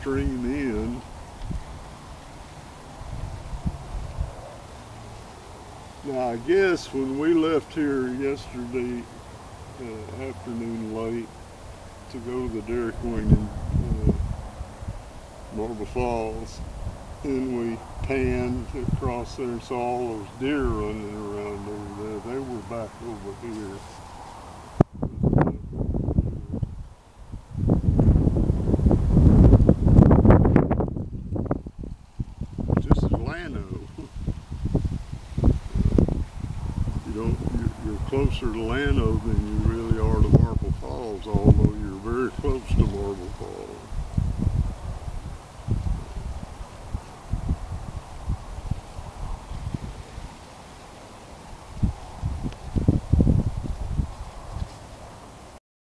stream in. Now I guess when we left here yesterday afternoon late to go to the Dairy Queen in Marble Falls, then we panned across there and saw all those deer running around over there. They were back over here. This is Llano. You're closer to Llano than you really are to Marble Falls, although you're very close to Marble Falls.